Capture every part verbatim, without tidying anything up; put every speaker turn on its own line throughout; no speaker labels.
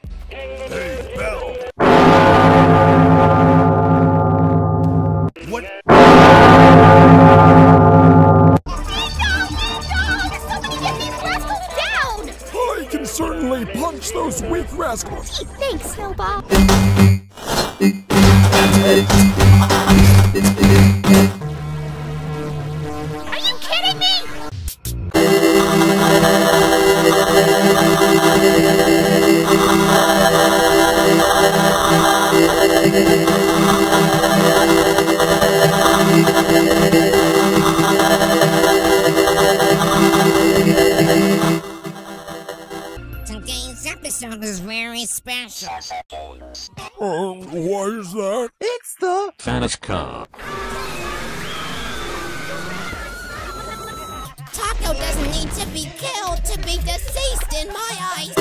Hey, Belle! What? I can certainly punch those weak rascals!
Thanks, Snowball! Are you kidding me?
Today's episode is very special.
Uh, why is that?
It's the
Fanus car.
Taco doesn't need to be killed to be deceased in my eyes.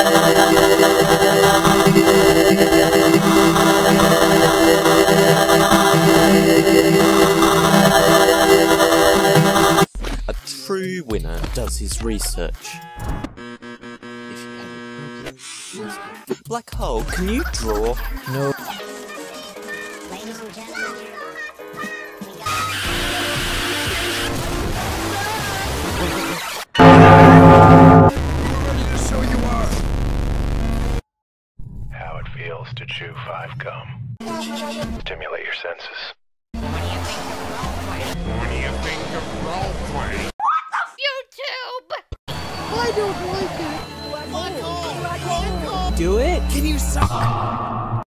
A true winner does his research. Black hole, can you draw? No.
Ladies and gentlemen, we got...
So you are. How it feels to chew five gum. Stimulate your senses. What do you think of roleplay?
YouTube!
I don't like it.
Do it?
Can you suck?